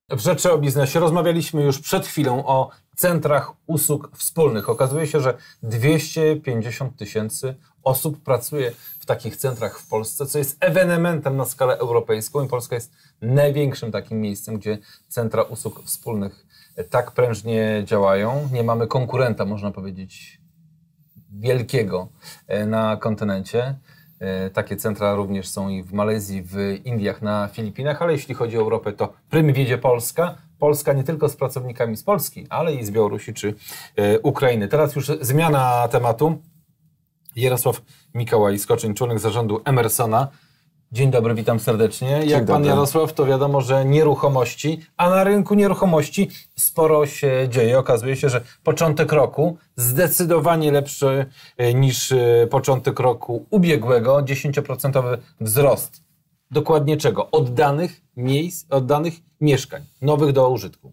W Rzeczy o Biznesie rozmawialiśmy już przed chwilą o centrach usług wspólnych. Okazuje się, że 250 000 osób pracuje w takich centrach w Polsce, co jest ewenementem na skalę europejską i Polska jest największym takim miejscem, gdzie centra usług wspólnych tak prężnie działają. Nie mamy konkurenta, można powiedzieć, wielkiego na kontynencie. Takie centra również są i w Malezji, w Indiach, na Filipinach, ale jeśli chodzi o Europę, to prym wiedzie Polska. Polska nie tylko z pracownikami z Polski, ale i z Białorusi czy Ukrainy. Teraz już zmiana tematu. Jarosław Mikołaj-Skoczyń, członek zarządu Emersona. Dzień dobry, witam serdecznie. Jak pan Jarosław, to wiadomo, że nieruchomości, a na rynku nieruchomości sporo się dzieje. Okazuje się, że początek roku zdecydowanie lepszy niż początek roku ubiegłego. 10% wzrost. Dokładnie czego? Oddanych miejsc, oddanych mieszkań, nowych do użytku.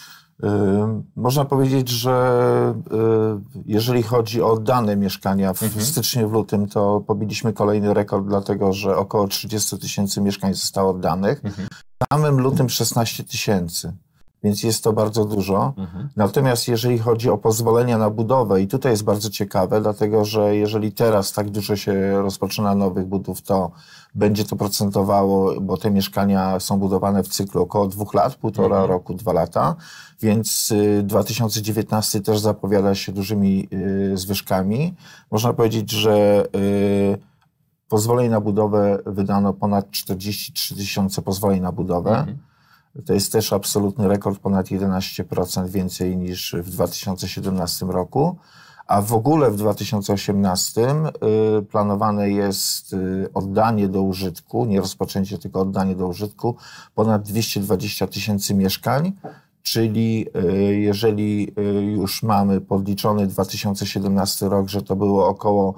Można powiedzieć, że jeżeli chodzi o oddane mieszkania w styczniu, w lutym, to pobiliśmy kolejny rekord, dlatego że około 30 000 mieszkań zostało oddanych. W samym lutym 16 000, więc jest to bardzo dużo. Natomiast jeżeli chodzi o pozwolenia na budowę, i tutaj jest bardzo ciekawe, dlatego że jeżeli teraz tak dużo się rozpoczyna nowych budów, to będzie to procentowało, bo te mieszkania są budowane w cyklu około 2 lat, 1,5 roku, 2 lata, więc 2019 też zapowiada się dużymi zwyżkami. Można powiedzieć, że pozwoleń na budowę wydano ponad 43 000 pozwoleń na budowę. To jest też absolutny rekord, ponad 11% więcej niż w 2017 roku. A w ogóle w 2018 planowane jest oddanie do użytku, nie rozpoczęcie, tylko oddanie do użytku ponad 220 000 mieszkań, czyli jeżeli już mamy podliczony 2017 rok, że to było około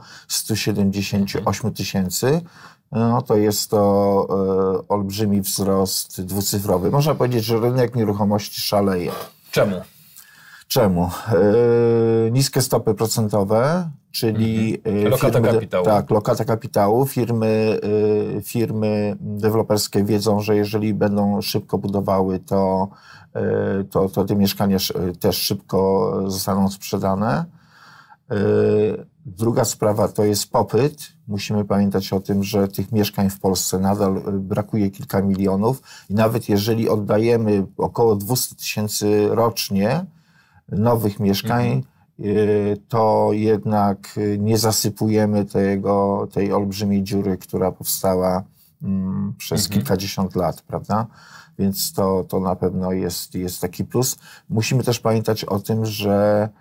178 000, no to jest to olbrzymi wzrost dwucyfrowy. Można powiedzieć, że rynek nieruchomości szaleje. Czemu? Niskie stopy procentowe, czyli lokata kapitału. Tak, lokata kapitału. Firmy deweloperskie wiedzą, że jeżeli będą szybko budowały, to te mieszkania też szybko zostaną sprzedane. Druga sprawa to jest popyt. Musimy pamiętać o tym, że tych mieszkań w Polsce nadal brakuje kilka milionów i nawet jeżeli oddajemy około 200 000 rocznie nowych mieszkań, to jednak nie zasypujemy tej olbrzymiej dziury, która powstała przez kilkadziesiąt lat, prawda? Więc to na pewno jest taki plus. Musimy też pamiętać o tym, że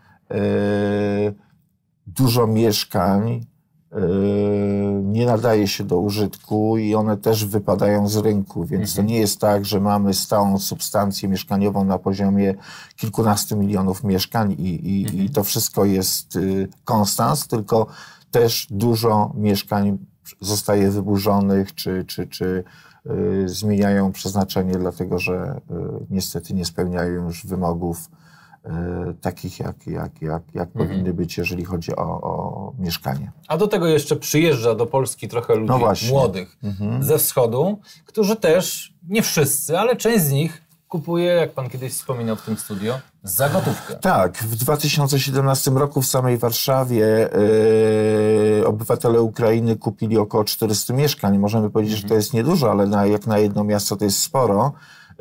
dużo mieszkań nie nadaje się do użytku i one też wypadają z rynku, więc to nie jest tak, że mamy stałą substancję mieszkaniową na poziomie kilkunastu milionów mieszkań i to wszystko jest konstans, tylko też dużo mieszkań zostaje wyburzonych czy zmieniają przeznaczenie, dlatego że niestety nie spełniają już wymogów takich, jak powinny być, jeżeli chodzi o mieszkanie. A do tego jeszcze przyjeżdża do Polski trochę ludzi młodych ze wschodu, którzy też, nie wszyscy, ale część z nich kupuje, jak pan kiedyś wspominał w tym studio, za gotówkę. Tak, w 2017 roku w samej Warszawie obywatele Ukrainy kupili około 400 mieszkań. Możemy powiedzieć, że to jest niedużo, ale jak na jedno miasto to jest sporo.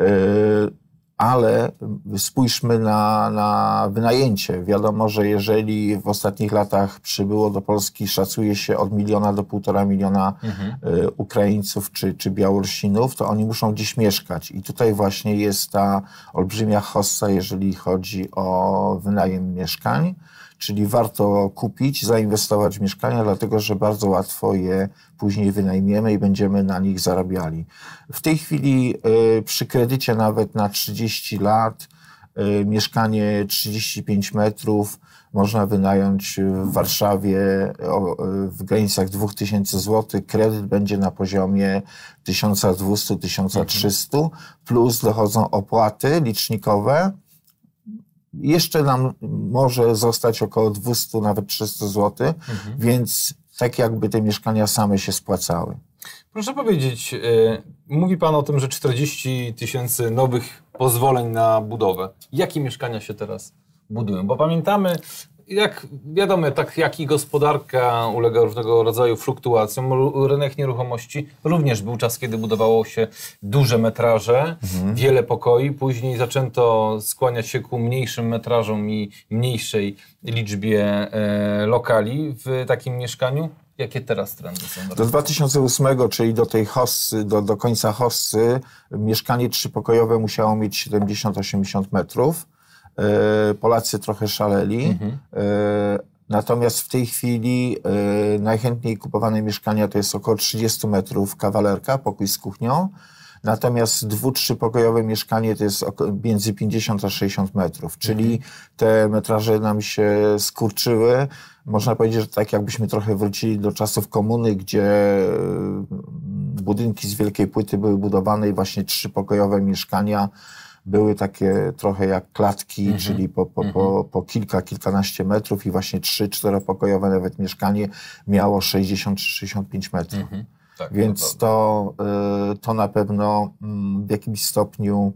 Ale spójrzmy na wynajęcie. Wiadomo, że jeżeli w ostatnich latach przybyło do Polski, szacuje się od 1 miliona do 1,5 miliona Ukraińców czy Białorusinów, to oni muszą gdzieś mieszkać. I tutaj właśnie jest ta olbrzymia hossa, jeżeli chodzi o wynajem mieszkań. Czyli warto kupić, zainwestować w mieszkania, dlatego że bardzo łatwo je później wynajmiemy i będziemy na nich zarabiali. W tej chwili przy kredycie nawet na 30 lat mieszkanie 35 metrów można wynająć w Warszawie w granicach 2000 zł. Kredyt będzie na poziomie 1200-1300, plus dochodzą opłaty licznikowe. Jeszcze nam może zostać około 200, nawet 300 zł, więc tak jakby te mieszkania same się spłacały. Proszę powiedzieć, mówi pan o tym, że 40 000 nowych pozwoleń na budowę. Jakie mieszkania się teraz budują? Bo pamiętamy, jak wiadomo, tak jak i gospodarka ulega różnego rodzaju fluktuacjom, rynek nieruchomości również był czas, kiedy budowało się duże metraże, wiele pokoi, później zaczęto skłaniać się ku mniejszym metrażom i mniejszej liczbie lokali w takim mieszkaniu. Jakie teraz trendy są? Do 2008, czyli do tej hossy, do końca hossy, mieszkanie trzypokojowe musiało mieć 70-80 metrów. Polacy trochę szaleli. Natomiast w tej chwili najchętniej kupowane mieszkania to jest około 30 metrów kawalerka, pokój z kuchnią. Natomiast 2-3-pokojowe mieszkanie to jest między 50 a 60 metrów, czyli te metraże nam się skurczyły. Można powiedzieć, że tak jakbyśmy trochę wrócili do czasów komuny, gdzie budynki z wielkiej płyty były budowane i właśnie 3-pokojowe mieszkania były takie trochę jak klatki, czyli po kilkanaście metrów i właśnie 3-4-pokojowe nawet mieszkanie miało 60 czy 65 metrów. Tak, więc to na pewno w jakimś stopniu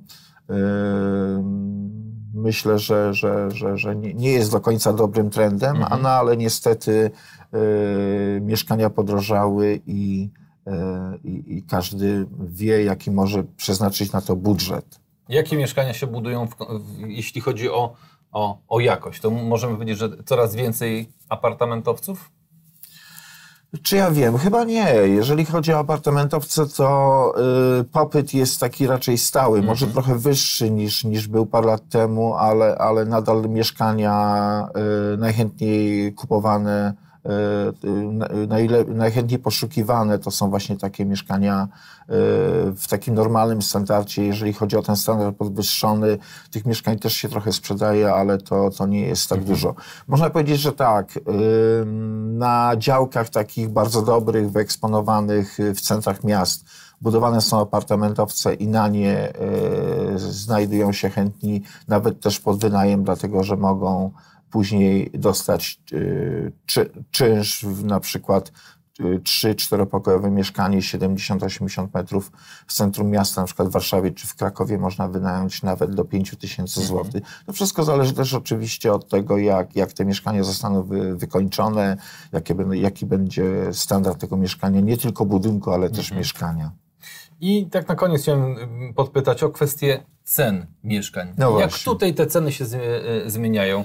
myślę, że nie jest do końca dobrym trendem, ale niestety mieszkania podrożały i każdy wie, jaki może przeznaczyć na to budżet. Jakie mieszkania się budują, jeśli chodzi o jakość? To możemy powiedzieć, że coraz więcej apartamentowców? Czy ja wiem? Chyba nie. Jeżeli chodzi o apartamentowce, to popyt jest taki raczej stały. Może trochę wyższy niż był parę lat temu, ale nadal mieszkania najchętniej kupowane, najchętniej poszukiwane to są właśnie takie mieszkania w takim normalnym standardzie. Jeżeli chodzi o ten standard podwyższony, tych mieszkań też się trochę sprzedaje, ale to nie jest tak dużo. Można powiedzieć, że tak, na działkach takich bardzo dobrych, wyeksponowanych w centrach miast budowane są apartamentowce i na nie znajdują się chętni, nawet też pod wynajem, dlatego że mogą później dostać czynsz, na przykład 3-4-pokojowe mieszkanie 70-80 metrów w centrum miasta, na przykład w Warszawie czy w Krakowie można wynająć nawet do 5000 zł. To wszystko zależy też oczywiście od tego, jak te mieszkania zostaną wykończone, jaki będzie standard tego mieszkania, nie tylko budynku, ale też mieszkania. I tak na koniec chciałem podpytać o kwestię cen mieszkań. No jak tutaj te ceny się zmieniają?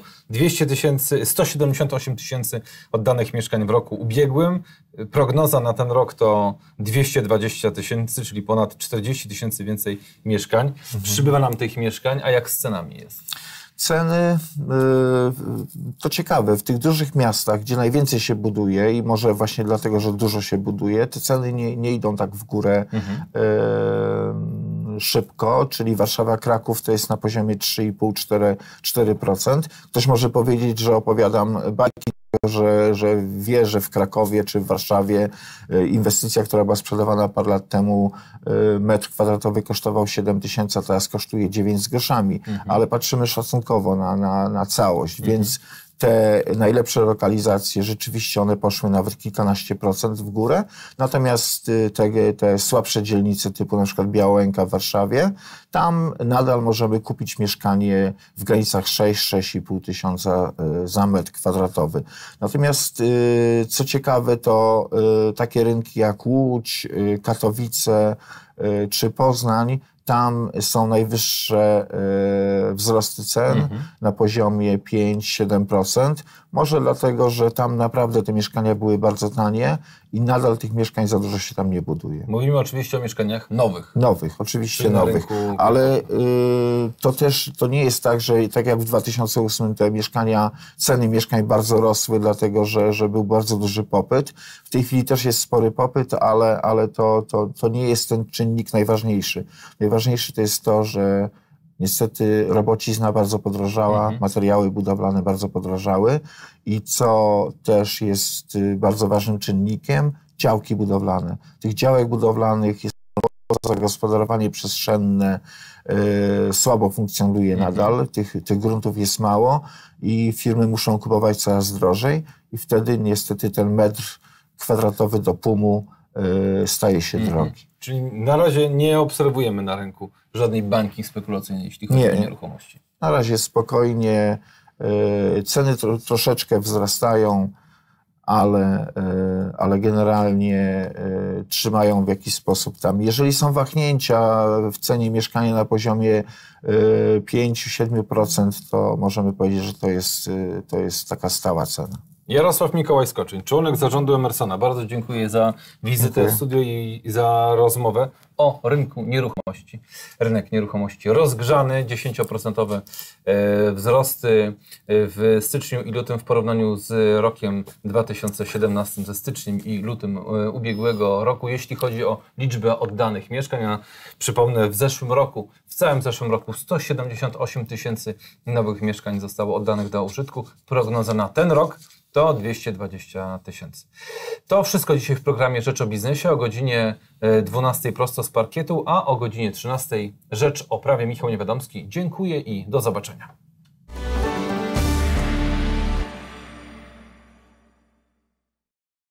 178 tysięcy oddanych mieszkań w roku ubiegłym. Prognoza na ten rok to 220 tysięcy, czyli ponad 40 tysięcy więcej mieszkań. Przybywa nam tych mieszkań, a jak z cenami jest? Ceny, to ciekawe, w tych dużych miastach, gdzie najwięcej się buduje i może właśnie dlatego, że dużo się buduje, te ceny nie idą tak w górę szybko, czyli Warszawa, Kraków to jest na poziomie 3,5-4%. Ktoś może powiedzieć, że opowiadam bajki, że wie, że w Krakowie czy w Warszawie inwestycja, która była sprzedawana parę lat temu, metr kwadratowy kosztował 7 tysięcy, a teraz kosztuje 9 z groszami. Ale patrzymy szacunkowo na całość, więc te najlepsze lokalizacje, rzeczywiście one poszły nawet kilkanaście procent w górę, natomiast te słabsze dzielnice typu na przykład Białęka w Warszawie, tam nadal możemy kupić mieszkanie w granicach 6-6,5 tysiąca za metr kwadratowy. Natomiast co ciekawe, to takie rynki jak Łódź, Katowice czy Poznań, tam są najwyższe wzrosty cen na poziomie 5-7%. Może dlatego, że tam naprawdę te mieszkania były bardzo tanie i nadal tych mieszkań za dużo się tam nie buduje. Mówimy oczywiście o mieszkaniach nowych. Nowych, oczywiście nowych. Ale to nie jest tak, że tak jak w 2008 te ceny mieszkań bardzo rosły, dlatego że był bardzo duży popyt. W tej chwili też jest spory popyt, ale to nie jest ten czynnik najważniejszy. Najważniejsze to jest to, że niestety robocizna bardzo podrożała, materiały budowlane bardzo podrożały i co też jest bardzo ważnym czynnikiem, działki budowlane. Tych działek budowlanych jest zagospodarowanie przestrzenne słabo funkcjonuje nadal, tych gruntów jest mało i firmy muszą kupować coraz drożej i wtedy niestety ten metr kwadratowy do PUM-u staje się drogi. Czyli na razie nie obserwujemy na rynku żadnej bańki spekulacyjnej, jeśli chodzi o nieruchomości. Na razie spokojnie. Ceny troszeczkę wzrastają, ale generalnie trzymają w jakiś sposób tam. Jeżeli są wahnięcia w cenie mieszkania na poziomie 5-7%, to możemy powiedzieć, że to jest taka stała cena. Jarosław Mikołaj-Skoczyń, członek zarządu Emersona. Bardzo dziękuję za wizytę w studiu i za rozmowę o rynku nieruchomości. Rynek nieruchomości rozgrzany, 10% wzrosty w styczniu i lutym w porównaniu z rokiem 2017, ze styczniem i lutym ubiegłego roku. Jeśli chodzi o liczbę oddanych mieszkań, a przypomnę, w całym zeszłym roku 178 000 nowych mieszkań zostało oddanych do użytku. Prognoza na ten rok to 220 000. To wszystko dzisiaj w programie Rzecz o Biznesie. O godzinie 12 prosto z parkietu, a o godzinie 13 Rzecz o prawie. Michał Niewiadomski. Dziękuję i do zobaczenia.